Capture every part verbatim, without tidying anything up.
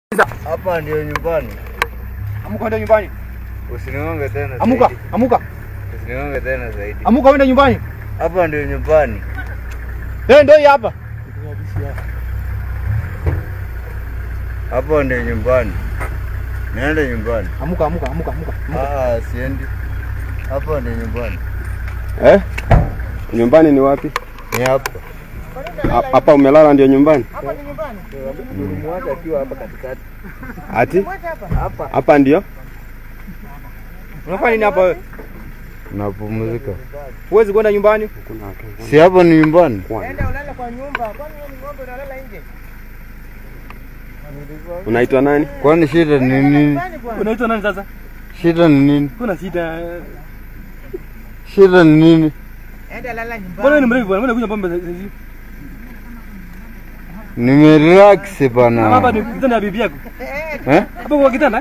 Hapa ndio nyumbani. Amuka wenda nyumbani. Usinigonge tena. Amuka, amuka. Usinigonge tena zaidi. Amuka wenda nyumbani. Hapa ndio nyumbani. Eh, ndio hapa. Hapa ndio nyumbani. Naenda nyumbani. Amuka, amuka, amuka, amuka. Ah, siendi. Hapa ndio nyumbani. Eh? Nyumbani ni wapi? Ni hapa. Hapa umelala ndio nyumbani? Hapa ni nyumbani. Mwacha akiwa hapa katikati. Ati? Hapa. Hapa ndio? Unafanya nini hapa wewe? Napumzika. Huwezi kwenda nyumbani? Si hapa ni nyumbani? Nenda ulale kwa nyumba. Kwani wewe ni ng'ombe unalala nje? Unaitwa nani? Kwani shida ni nini? Unaitwa nani sasa? Shida ni nini? Kuna shida. Shida ni nini? Enda lala nyumbani. Mbona ni mrefu bwana? Mbona kunywa pombe hizi? Nimerelax bana. Hapa ni kitanda ya bibi yako. Eh? Hapo kwa kitanda?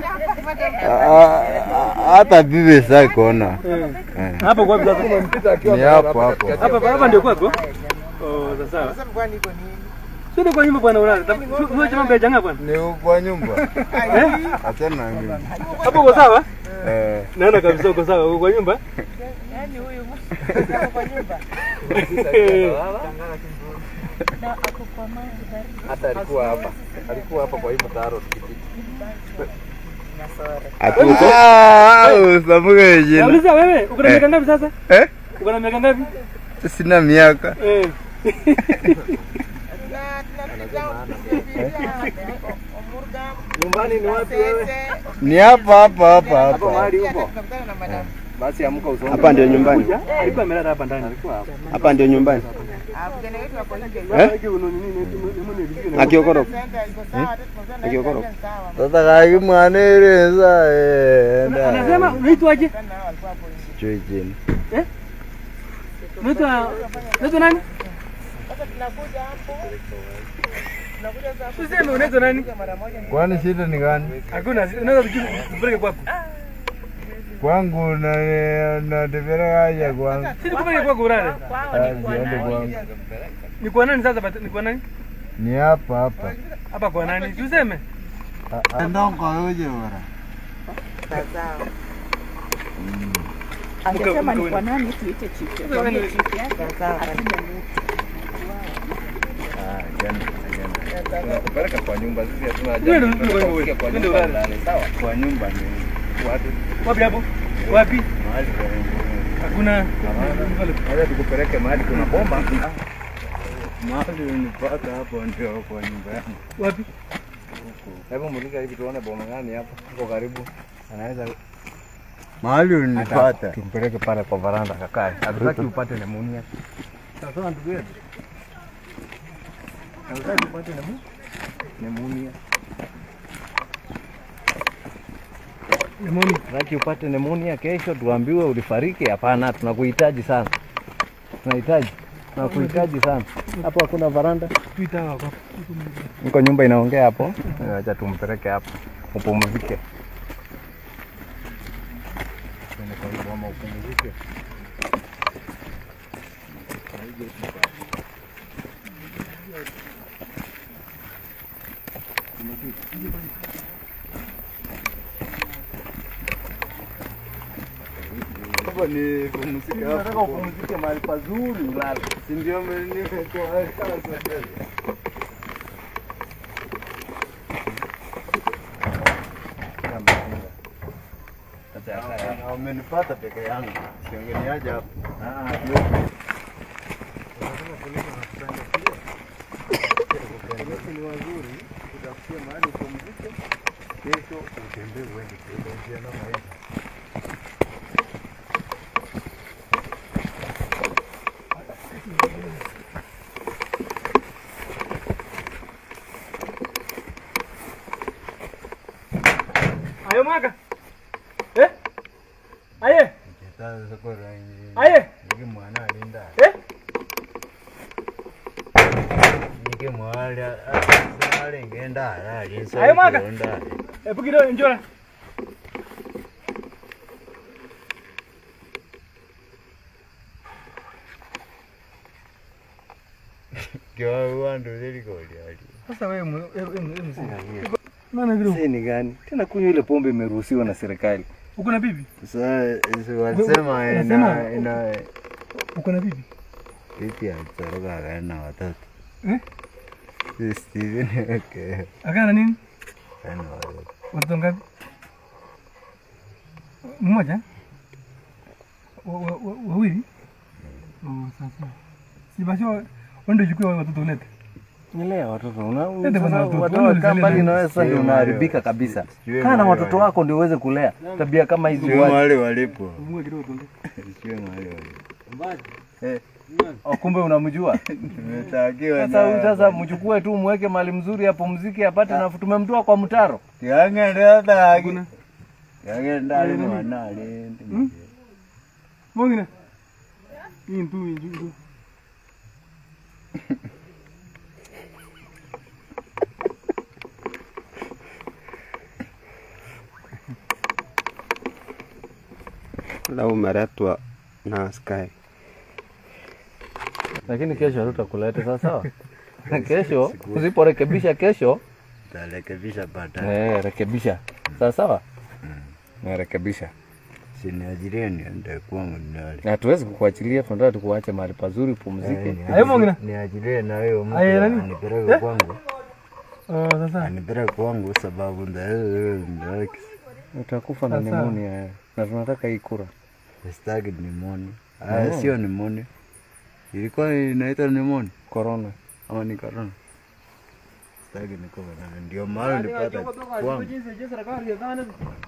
Hata bibi sasa kuona. Eh. Hapo kwa bibi sasa. Ni hapo hapo. Hapa hapa ndio kwako? Oh, sasa. Sasa kwa niko nini? Sio kwa nyumba bwana unalala. Wewe chama mbele janga bwana. Ni kwa nyumba. Eh? Achana na mimi. Hapo uko sawa? Eh. Naona kabisa uko sawa. Uko kwa nyumba? Yaani huyu uko kwa nyumba. Na ako kwa maji baridi. Hata alikuwa hapa. Alikuwa hapa kwa hiyo mtaro tukipita. Atuko? Ah, usamuke jina. Nauliza wewe, uko na miaka ngapi sasa? Eh? Uko na miaka ngapi? Sina miaka. Eh. Nyumbani ni wapi wewe? Ni hapa hapa hapa Hapa hapa. mahali upo. Basi amka usome. Hapa ndio nyumbani. Alikuwa amelala hapa ndani. Alikuwa hapa. Hapa ndio nyumbani. Eh? Akiokoro. Akiokoro. Sasa kai mwaneleza eh. Anasema unaitwaje? Chuijini. Eh? Unaitwa unaitwa nani? Sasa tunakuja hapo. Tunakuja hapo. Useme unaitwa nani? Kwani shida ni gani? Hakuna, unaweza kupeleka kwako. Kwangu na na tebera haja kwangu. Si kupeleka kwako urare. Niende kwangu. Ni kwa nani sasa? Ni kwa nani? Ni hapa hapa. Hapa kwa nani? Tuseme. Ndio kwa uje bora. Sasa. Angesema ni kwa nani tuite chifu. Kwa nini chifu yake? Sasa. Ah, jana jana. Tunapeleka kwa nyumba sisi hatuna haja. Ndio ndio kwa nyumba. Sawa. Kwa nyumba ni wapi? Wapi hapo? Wapi? Mahali kwa nyumba. Hakuna. Haya tukupeleke mahali kuna bomba. Mahali unipata hapo ndio kwa nyumba yangu. Wapi? Hebu mulika hivi tuone bomba gani hapa. Uko karibu. Anaweza mahali unipata. Tumpeleke pale kwa varanda kakae. Hatutaki upate pneumonia. Sasa ndugu yetu. Hatutaki upate pneumonia. Pneumonia. Hatutaki upate pneumonia kesho tuambiwe ulifariki. Hapana, tunakuhitaji sana. Tunahitaji. Tunakuhitaji sana. Hapo hakuna varanda. Tuita hapo. Niko nyumba inaongea hapo. Acha tumpeleke hapo. Upumzike. Twende kwa hiyo mama upumzike. Hapa ni pumzike hapo. Nataka upumzike mahali pazuri ulale. Si ndio nimetoa kazi. Umenipata peke yangu. Siongeniaje hapo. Ah, ni wazuri. Utafikia mahali upumzike. Kesho utembee uende kwa na maisha. Ayo maka. Eh? Aye. Sasa soko rangi. Aye. Nige mwana alinda. Eh? Nige mwana ale ngenda ali so. Ayo maka. Eh pukido njora. Kwa wandu zili kodi ali. Sasa wewe mzee. Nani kidogo? Sasa ni gani? Tena kunywa ile pombe imeruhusiwa na serikali. Uko na bibi? Sasa walisema ina ina Uko na bibi? bibi alitoroka akaenda watoto. Eh? Si Steven okay. Akana nini? Ana watoto. Watoto ngapi? Mmoja? Wawili? Oh, sasa. Si basi wende chukue watoto ulete. Nilea watoto. Una watoto. watoto kama ni nawe sasa ndio unaharibika kabisa. Kana watoto wako ndio uweze kulea. Tabia kama hizo wale walipo. Mungu kidogo tunde. Sio wale walipo. Mbaji. Eh. Kumbe unamjua? Tumetakiwa Sasa sasa mchukue tu muweke mali mzuri hapo muziki apate na tumemtoa kwa mtaro. Yange ndio haki. Yange ndani mwanali. Mwingine. Hii ndio ndio. La umeretwa na Sky. Lakini kesho hatutakuleta sawa sawa. Kesho usiporekebisha kesho Tarekebisha baadaye. eh rekebisha. Sawa sawa? Na rekebisha. Siniajirie niende kwangu ndani. Na tuwezi kukuachilia, tunataka tukuache mahali pazuri pumzike. Hayo mwingine. Niajirie na wewe mtu Aye, nani? anipeleke kwangu. Oh, sasa. Anipeleke kwangu sababu ndio ndio Utakufa na Sasa. pneumonia na tunataka hii kura. Sitaki pneumonia. Ah, sio pneumonia. Ilikuwa inaitwa pneumonia. Corona. Ama ni corona. Sitaki niko na ndio maana nilipata kwangu.